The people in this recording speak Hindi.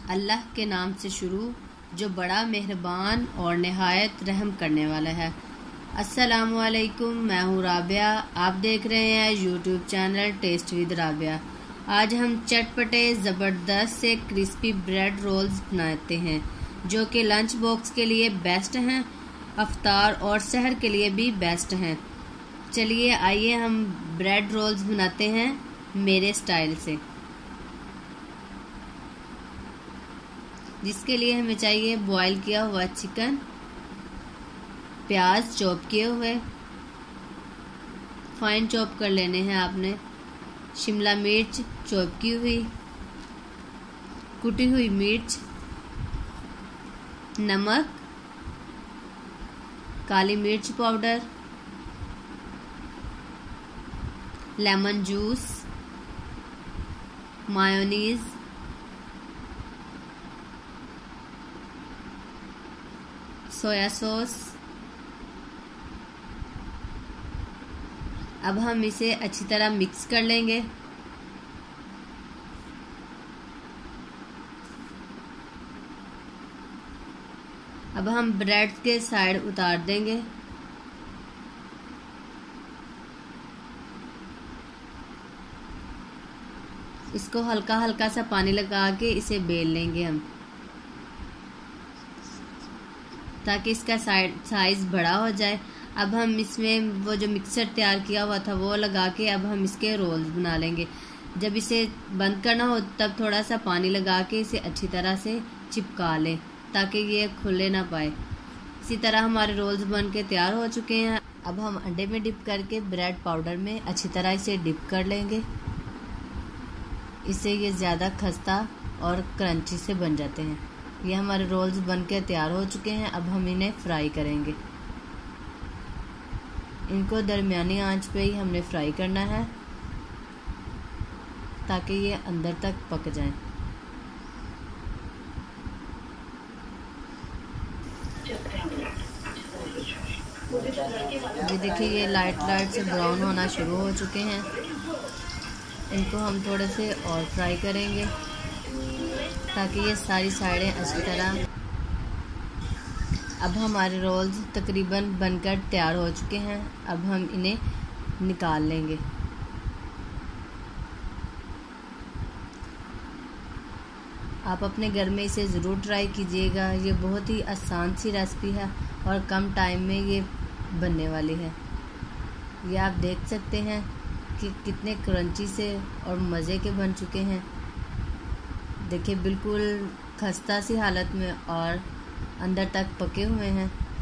अल्लाह के नाम से शुरू जो बड़ा मेहरबान और नहायत रहम करने वाला है। अस्सलामु अलैकुम, मैं हूँ राबिया। आप देख रहे हैं YouTube channel taste with Rabia. आज हम चटपटे ज़बरदस्त से क्रिस्पी ब्रेड रोल्स बनाते हैं जो कि लंच बॉक्स के लिए बेस्ट हैं, अफ्तार और सहर के लिए भी बेस्ट हैं। चलिए आइए हम ब्रेड रोल्स बनाते हैं मेरे स्टाइल से। जिसके लिए हमें चाहिए बॉईल किया हुआ चिकन, प्याज चॉप किए हुए, फाइन चॉप कर लेने हैं आपने, शिमला मिर्च चॉप की हुई, कुटी हुई मिर्च, नमक, काली मिर्च powder, lemon juice, mayonnaise, soya sauce. अब हम इसे अच्छी तरह मिक्स कर लेंगे। अब हम ब्रेड के साइड उतार देंगे। इसको हल्का हल्का सा पानी लगा के इसे बेल लेंगे हम, ताकि इसका साइज बड़ा हो जाए। अब हम इसमें वो जो मिक्सर तैयार किया हुआ था वो लगा के अब हम इसके रोल्स बना लेंगे। जब इसे बंद करना हो तब थोड़ा सा पानी लगा के इसे अच्छी तरह से चिपका लें ताकि ये खुले ना पाए। इसी तरह हमारे रोल्स बन के तैयार हो चुके हैं। अब हम अंडे में डिप करके ब्रेड पाउडर में अच्छी तरह इसे डिप कर लेंगे। इससे ये ज़्यादा खस्ता और क्रंची से बन जाते हैं। ये हमारे रोल्स बनके तैयार हो चुके हैं। अब हम इन्हें फ्राई करेंगे। इनको दरमियानी आंच पे ही हमने फ्राई करना है ताकि ये अंदर तक पक जाएं। ये देखिए ये लाइट लाइट से ब्राउन होना शुरू हो चुके हैं। इनको हम थोड़े से और फ्राई करेंगे ताकि ये सारी साइडें अच्छी तरह। अब हमारे रोल्स तकरीबन बनकर तैयार हो चुके हैं। अब हम इन्हें निकाल लेंगे। आप अपने घर में इसे ज़रूर ट्राई कीजिएगा। ये बहुत ही आसान सी रेसिपी है और कम टाइम में ये बनने वाली है। ये आप देख सकते हैं कि कितने क्रंची से और मज़े के बन चुके हैं। देखिए बिल्कुल खस्ता सी हालत में और अंदर तक पके हुए हैं।